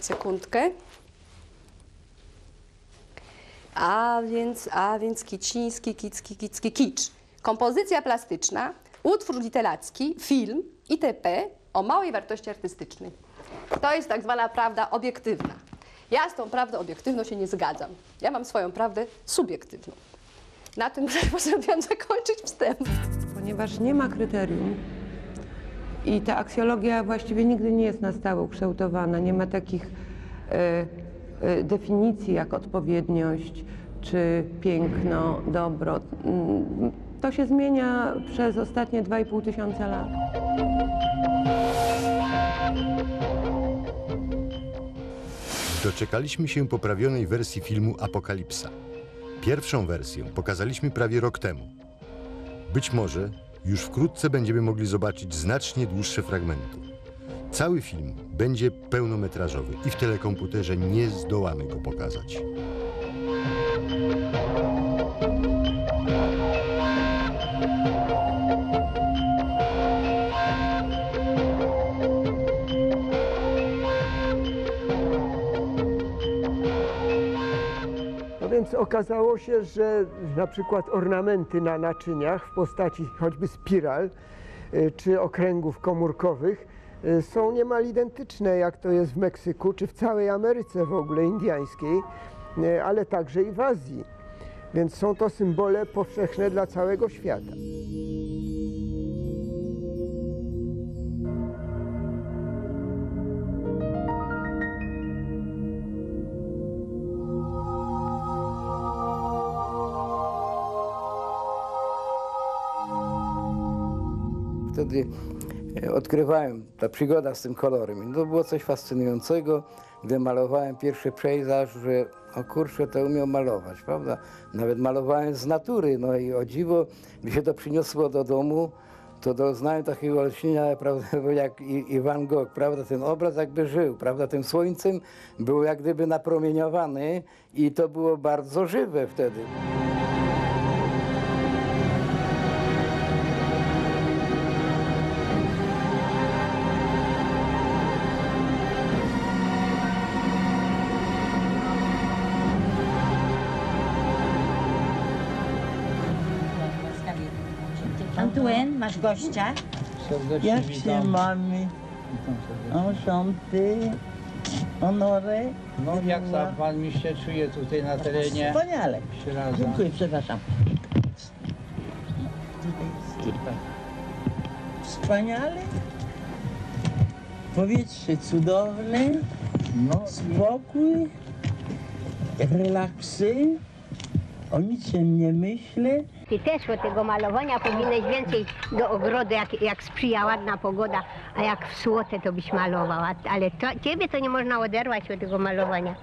Sekundkę. A więc Kiciński, kicz. Kompozycja plastyczna, utwór literacki, film itp. O małej wartości artystycznej. To jest tak zwana prawda obiektywna. Ja z tą prawdą obiektywną się nie zgadzam. Ja mam swoją prawdę subiektywną. Na tym postanowiłam zakończyć wstęp. Ponieważ nie ma kryterium i ta aksjologia właściwie nigdy nie jest na stałe ukształtowana, nie ma takich definicji jak odpowiedniość czy piękno, dobro. To się zmienia przez ostatnie 2,5 tysiąca lat. Doczekaliśmy się poprawionej wersji filmu Apokalipsa. Pierwszą wersję pokazaliśmy prawie rok temu. Być może już wkrótce będziemy mogli zobaczyć znacznie dłuższe fragmenty. Cały film będzie pełnometrażowy i w telekomputerze nie zdołamy go pokazać. No więc okazało się, że na przykład ornamenty na naczyniach w postaci choćby spiral czy okręgów komórkowych są niemal identyczne, jak to jest w Meksyku czy w całej Ameryce w ogóle indyjskiej, ale także i w Azji. Więc są to symbole powszechne dla całego świata. Wtedy odkrywałem ta przygoda z tym kolorem. To było coś fascynującego, gdy malowałem pierwszy pejzaż, że o kurczę, to umiał malować, prawda? Nawet malowałem z natury, no i o dziwo, gdy się to przyniosło do domu, to doznałem takiego olśnienia, prawda, jak i Van Gogh, prawda? Ten obraz jakby żył, prawda? Tym słońcem był jak gdyby napromieniowany i to było bardzo żywe wtedy. Antuen, masz gościa? Serdecznie Jak witam. się mamy? Witam serdecznie. Rządy, honory. No jak pan mi się czuje tutaj na terenie? Wspaniale. Śraza. Dziękuję, przepraszam. Wspaniale. Powietrze cudowne. No, Spokój. Relaksy. O niczym nie myślę. Ty też od tego malowania powinieneś więcej do ogrodu, jak sprzyja ładna pogoda, a jak w słotę to byś malował. Ale ciebie to nie można oderwać od tego malowania.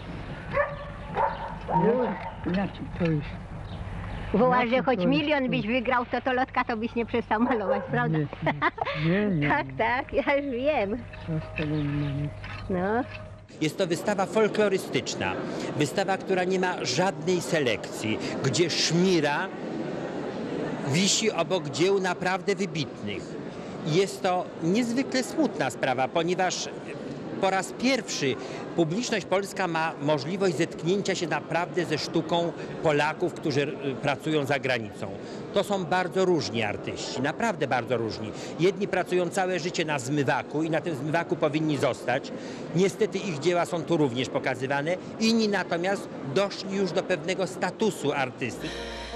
To jest. Wołasz, że choć milion byś wygrał, to lotka to byś nie przestał malować, prawda? Nie. Tak, tak, ja już wiem. No. Jest to wystawa folklorystyczna, wystawa, która nie ma żadnej selekcji, gdzie szmira wisi obok dzieł naprawdę wybitnych. Jest to niezwykle smutna sprawa, ponieważ po raz pierwszy publiczność polska ma możliwość zetknięcia się naprawdę ze sztuką Polaków, którzy pracują za granicą. To są bardzo różni artyści, naprawdę bardzo różni. Jedni pracują całe życie na zmywaku i na tym zmywaku powinni zostać. Niestety ich dzieła są tu również pokazywane. Inni natomiast doszli już do pewnego statusu artysty.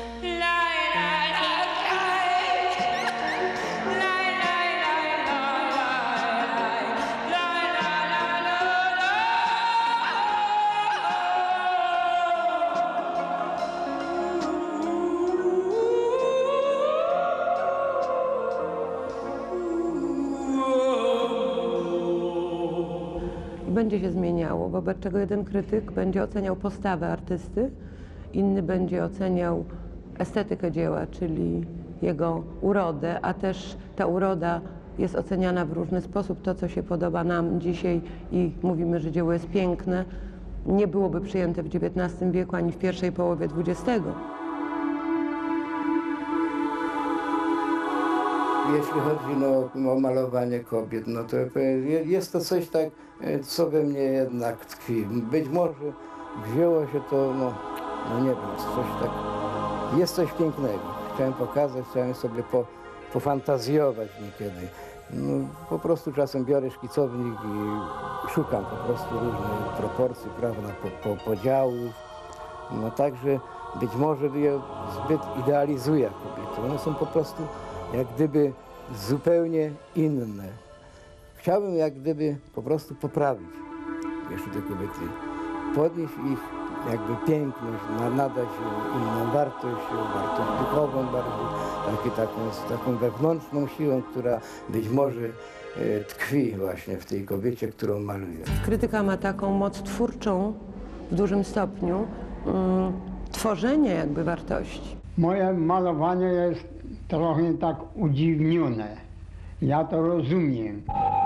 Będzie się zmieniało, wobec czego jeden krytyk będzie oceniał postawę artysty, inny będzie oceniał estetykę dzieła, czyli jego urodę, a też ta uroda jest oceniana w różny sposób. To, co się podoba nam dzisiaj i mówimy, że dzieło jest piękne, nie byłoby przyjęte w XIX wieku ani w pierwszej połowie XX. jeśli chodzi o malowanie kobiet, no to jest to coś tak, co we mnie jednak tkwi. Być może wzięło się to, no nie wiem, coś tak, jest coś pięknego. Chciałem pokazać, chciałem sobie pofantazjować niekiedy. No, po prostu czasem biorę szkicownik i szukam po prostu różnych proporcji, prawda, podziałów. No także być może ja zbyt idealizuję kobiety. One są po prostu jak gdyby zupełnie inne. Chciałbym jak gdyby po prostu poprawić jeszcze te kobiety, podnieść ich jakby piękność, nadać inną wartość duchową bardziej, taką wewnętrzną siłą, która być może tkwi właśnie w tej kobiecie, którą maluję. Krytyka ma taką moc twórczą w dużym stopniu, tworzenie jakby wartości. Moje malowanie jest trochę tak udziwnione. Ja to rozumiem.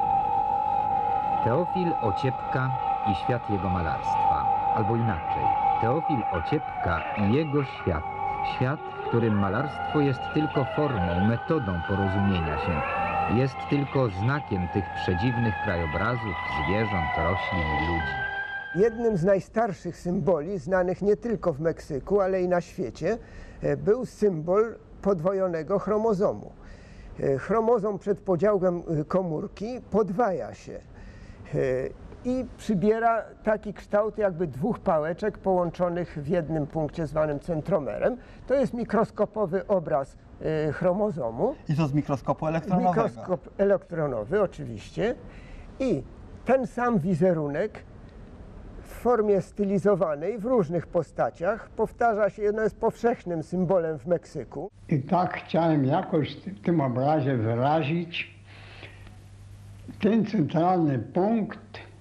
Teofil Ociepka i świat jego malarstwa. Albo inaczej, Teofil Ociepka i jego świat. Świat, w którym malarstwo jest tylko formą, metodą porozumienia się. Jest tylko znakiem tych przedziwnych krajobrazów, zwierząt, roślin i ludzi. Jednym z najstarszych symboli, znanych nie tylko w Meksyku, ale i na świecie, był symbol podwojonego chromozomu. Chromozom przed podziałem komórki podwaja się i przybiera taki kształt jakby dwóch pałeczek połączonych w jednym punkcie zwanym centromerem. To jest mikroskopowy obraz chromozomu. I to z mikroskopu elektronowego. Mikroskop elektronowy oczywiście. I ten sam wizerunek w formie stylizowanej w różnych postaciach powtarza się, no jest powszechnym symbolem w Meksyku. I tak chciałem jakoś w tym obrazie wyrazić ten centralny punkt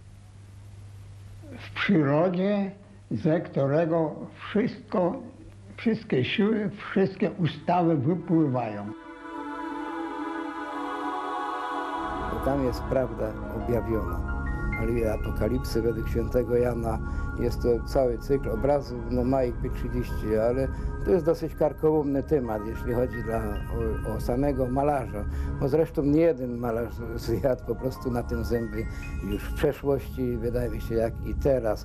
w przyrodzie, ze którego wszystkie siły, wszystkie ustawy wypływają. Bo tam jest prawda objawiona. Ale Apokalipsy według świętego Jana jest to cały cykl obrazów, no ma ich 30, ale to jest dosyć karkołomny temat, jeśli chodzi o samego malarza. Bo zresztą nie jeden malarz zjadł po prostu na tym zęby już w przeszłości, wydaje mi się, jak i teraz.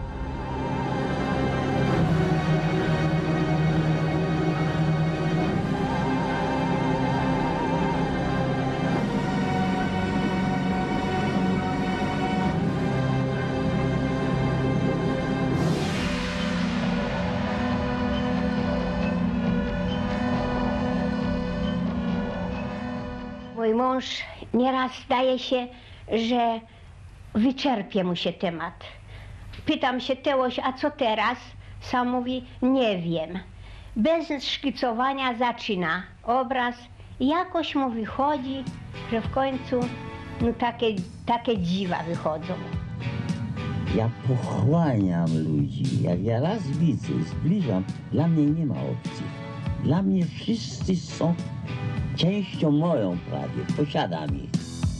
Mój mąż nieraz zdaje się, że wyczerpie mu się temat. Pytam się, Teoś, a co teraz? Sam mówi, nie wiem. Bez szkicowania zaczyna obraz. Jakoś mu wychodzi, że w końcu no, takie dziwa wychodzą. Ja pochłaniam ludzi. Jak ja raz widzę, zbliżam, dla mnie nie ma opcji. Dla mnie wszyscy są częścią moją prawie, posiadam ich.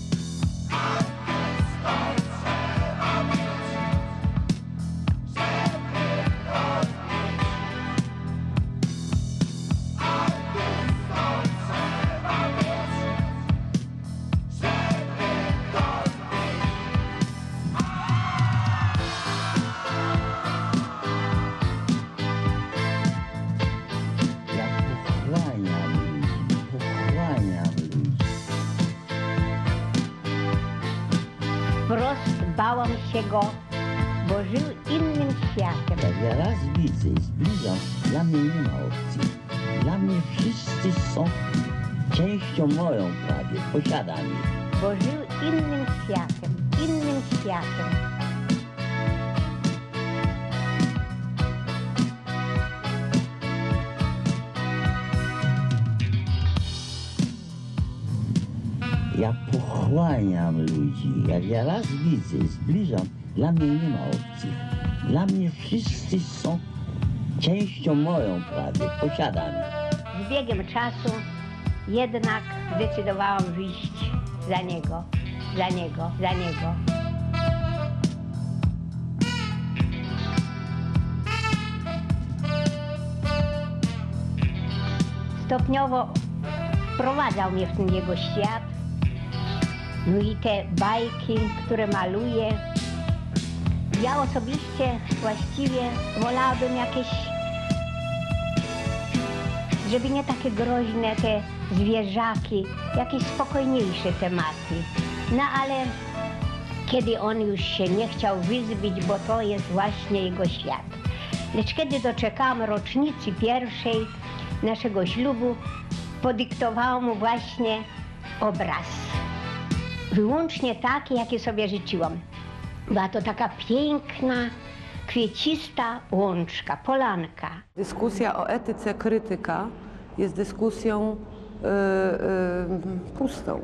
Wprost bałam się go, bo żył innym światem. Jak ja raz widzę i zbliżam, dla mnie nie ma opcji. Dla mnie wszyscy są częścią moją prawie, posiadam ich. Bo żył innym światem, innym światem. Ja pochłaniam ludzi. Jak ja raz widzę i zbliżam, dla mnie nie ma opcji. Dla mnie wszyscy są częścią moją prawie, posiadam ich. Z biegiem czasu jednak zdecydowałam wyjść za niego, za niego, za niego. Stopniowo wprowadzał mnie w ten jego świat. No i te bajki, które maluje. Ja osobiście właściwie wolałabym jakieś, żeby nie takie groźne te zwierzaki, jakieś spokojniejsze tematy. No ale kiedy on już się nie chciał wyzbyć, bo to jest właśnie jego świat. Lecz kiedy doczekałam rocznicy pierwszej naszego ślubu, podyktowałam mu właśnie obraz. Wyłącznie taki, jaki sobie życzyłam. Była to taka piękna, kwiecista łączka, polanka. Dyskusja o etyce krytyka jest dyskusją pustą.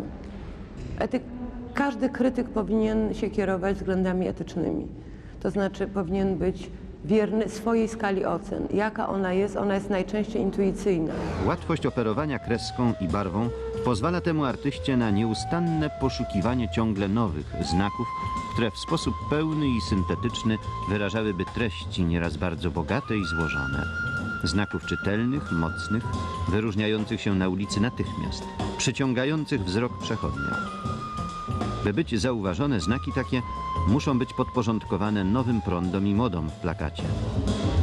Każdy krytyk powinien się kierować względami etycznymi. To znaczy powinien być wierny swojej skali ocen. Jaka ona jest najczęściej intuicyjna. Łatwość operowania kreską i barwą pozwala temu artyście na nieustanne poszukiwanie ciągle nowych znaków, które w sposób pełny i syntetyczny wyrażałyby treści nieraz bardzo bogate i złożone. Znaków czytelnych, mocnych, wyróżniających się na ulicy natychmiast, przyciągających wzrok przechodnia. By być zauważone, znaki takie muszą być podporządkowane nowym prądom i modom w plakacie.